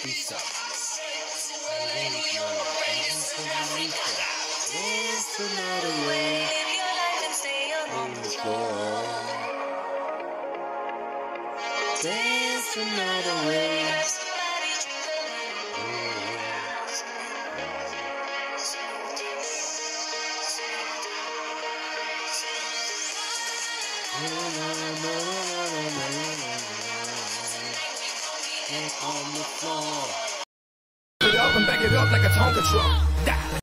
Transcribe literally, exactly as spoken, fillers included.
be so. It's another way. On the floor. There's another way. On the floor. It up and back it up like a Tonka truck.